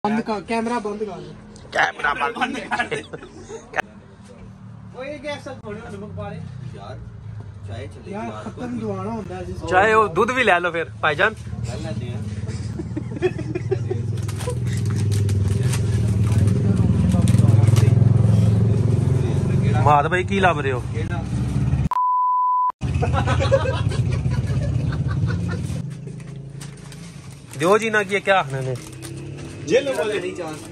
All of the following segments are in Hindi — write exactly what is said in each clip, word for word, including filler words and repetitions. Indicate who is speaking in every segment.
Speaker 1: बंद कर कैमरा बंद कर
Speaker 2: कैमरा बंद कर
Speaker 1: ओए गैस थोड़ी नमक पा रहे
Speaker 3: यार चाय चलेगी
Speaker 1: यार खत्म दुआना होता है जिस
Speaker 2: चाहे वो दूध भी ले लो फिर भाईजान
Speaker 3: ले लेते हैं।
Speaker 2: माद भाई की लब रहे हो दियो जी ना की क्या आखने ने
Speaker 3: जेलो वाले नहीं चांस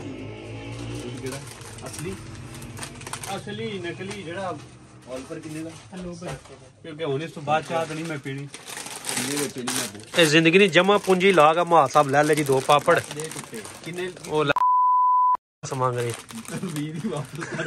Speaker 3: असली
Speaker 4: असली नकली जेड़ा
Speaker 3: ऑल पर किन्ने दा
Speaker 1: हेलो भाई
Speaker 4: क्योंकि होने तो बाद चाह तो नहीं मैं पीनी
Speaker 3: किन्ने दे पीनी मैं
Speaker 2: ए जिंदगी नी जमा पूंजी लागा मा साहब ले ले जी दो पापड़
Speaker 3: किन्ने
Speaker 2: ओ मांग रही
Speaker 3: बीस ही वापस कर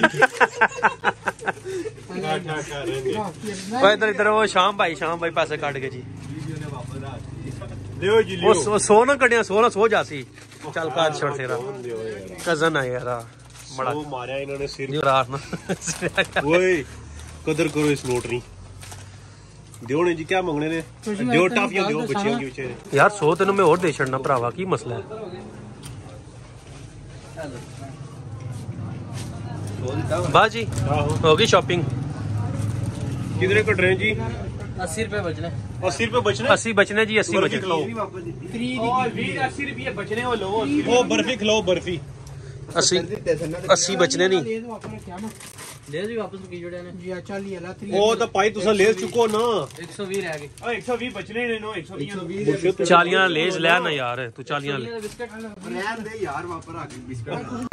Speaker 2: ओए इधर इधर वो शाम भाई शाम भाई पैसे काट के जी
Speaker 3: वीडियो ने वापस आ
Speaker 4: लियो जी लियो
Speaker 2: वो सो ना कटिया सो ना सो जासी चल काट छोड़ तेरा कजन है यार बड़ा
Speaker 4: वो मारा इन्होंने सिर
Speaker 2: रात ना
Speaker 4: ओए कदर करो इस नोटरी दियो ने जी क्या मंगने ने दियो टाफियां दियो बच्चियों की बेचारे
Speaker 2: यार सो तेन मैं और दे छड़ना भरावा की मसला है बा जी होगी शॉपिंग
Speaker 4: कितने कट रहे हैं जी
Speaker 1: अस्सी रुपए बचने
Speaker 4: अस्सी रुपए बचने
Speaker 2: अस्सी बचने जी अस्सी बचने
Speaker 4: अस्सी रुपये बचने वो लो वो बर्फी खिलाओ बर्फी
Speaker 2: अस्सी अस्सी बचने नहीं
Speaker 1: ले दो अपने क्या ना
Speaker 5: ले जी वापस की जोड़े ने
Speaker 1: जी चल ये ला
Speaker 4: वो तो पाई तुसा ले चुको ना
Speaker 5: एक सौ बीस रह गए
Speaker 4: ओ एक सौ बीस बचने ने नो एक सौ बीस
Speaker 2: चालियां लेज ले ना यार तू चालियां ले
Speaker 5: बिस्किट
Speaker 3: रहन दे यार वापस आ गई बिस्कुट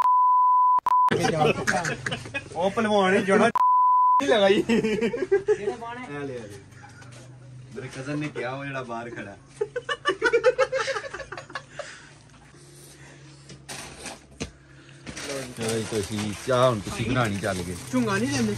Speaker 4: ओ पहलवान जड़ा नहीं लगाई
Speaker 5: केड़े बाणे
Speaker 3: ए ले आ मेरे कजन ने किया वो जेड़ा बाहर खड़ा चलो तो सी चाह हुन तुसी बनानी चल गए
Speaker 1: चुंगा नहीं देंगे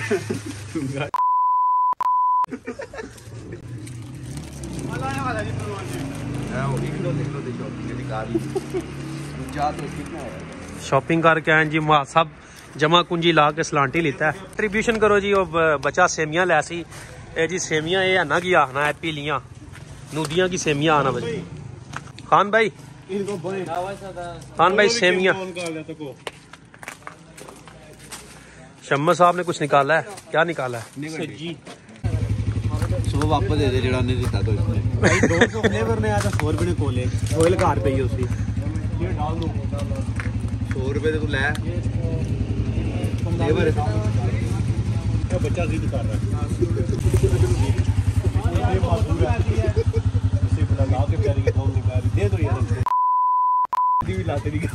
Speaker 3: मैं वो भी किलो किलो दे शॉपिंग दी कार चाह तो कितना है
Speaker 2: शॉपिंग करके आए जी मां सब जमा कुंजी ला के सलांटी लेता है ट्रिब्यूशन करो जी वो बच्चा सेमियां लैसी ए जी सेमियां ये ना की आखना है पीलियां नूदियां की सेमियां आना भाई खान भाई
Speaker 4: इनको बने
Speaker 2: खान भाई सेमियां शम्मा साहब ने कुछ निकाला है क्या निकाला है
Speaker 4: सज्जी
Speaker 3: सो वापस दे दे जेड़ा ने दिता तो इसने
Speaker 4: भाई दो सौ फ्लेवर ने आया सौ रुपए ने कोले कोयल घर पे ही उसी ये डाल दो
Speaker 3: सौ रुपए तो तू ले फ्लेवर
Speaker 4: ये बच्चा जिद कर रहा है ये मासूम है इसे बड़ा ला के प्यारी की फोन निकाल दे दो यार दी भी लाते नहीं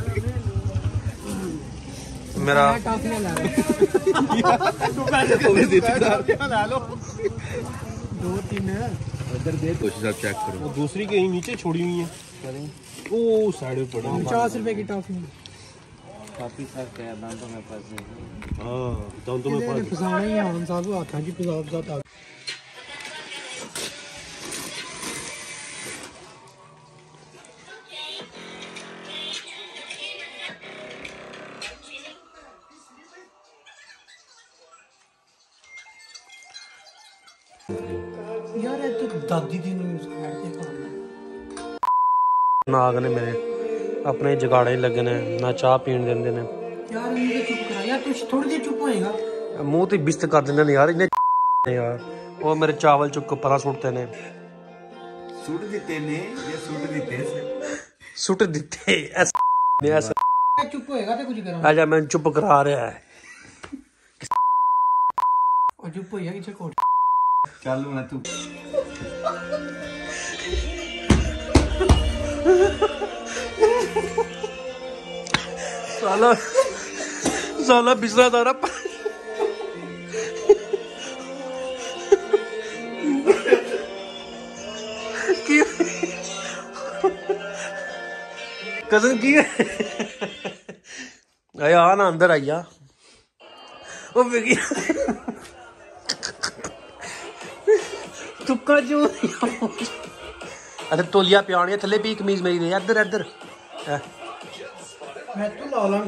Speaker 2: मेरा
Speaker 1: टाफियां ला
Speaker 4: तू पैसे थोड़ी देते ला लो
Speaker 1: दो तीन
Speaker 3: इधर दे कोशिश आप चेक करो
Speaker 4: वो दूसरी कहीं नीचे छोड़ी हुई है ओ साइड पे पड़ी
Speaker 1: पचास रुपए की टॉफी
Speaker 5: काफी सर के दाम तो मेरे पास नहीं
Speaker 4: हां तो तुम्हें
Speaker 1: इन्हें फसाना ही है हम साहब आता जी फसाब साथ आ यार ये तो दादी दी न्यूज़ करते काम
Speaker 2: नाग ने मेरे अपने जगाड़े लगे ने ना चाह पीन देंदे ने
Speaker 1: यार मुझे चुप करा यार तू थोड़ी देर चुप होएगा
Speaker 2: मुंह ते बिस्त कर देंदे ने यार इन्ने यार वो मेरे चावल चुक के परा सुटते ने
Speaker 3: सूट दिते ने ये सूट दिते
Speaker 2: सुट दिते ऐसा ने ऐसा
Speaker 1: चुप होएगा तो कुछ करा
Speaker 2: आजा मैं चुप करा रहा है
Speaker 1: और चुप होएगा किसे कोट
Speaker 3: चल मैं तू
Speaker 2: साला साला बिस्रा दारा कजन की आया ना अंदर आइया ओ बेगी तुक्का जो अरे तोलिया पियानी थले भी कमीज मेरी दे इधर इधर
Speaker 1: मैं तो ला ला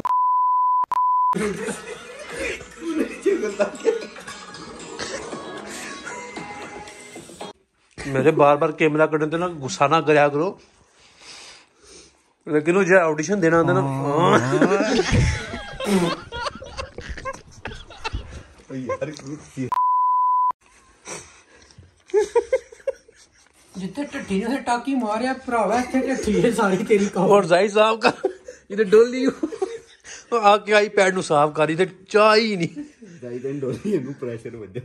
Speaker 2: मेरे बार बार कैमरा करने तो ना गुस्सा ना कराया करो। लेकिन वो जो ऑडिशन देना होता ना
Speaker 1: जिथे टट्टी ने टाकी मारिया भरावा इथे टट्टी है सारी तेरी कहो
Speaker 2: और जाहिर साहब का इधर डोली आके आई पैड नु साफ करी ते चाह ही नहीं
Speaker 3: ਜਾਈ ਤਾਂ ਡੋਲੀ ਇਹਨੂੰ ਪ੍ਰੈਸ਼ਰ ਵੱਜਿਆ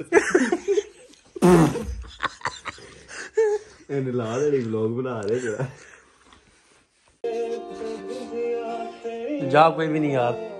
Speaker 3: ਇਹਨੇ ਲਾ ਦੇ ਵਲੌਗ ਬਣਾ ਦੇ ਜਿਹੜਾ
Speaker 2: जा कोई भी नहीं यार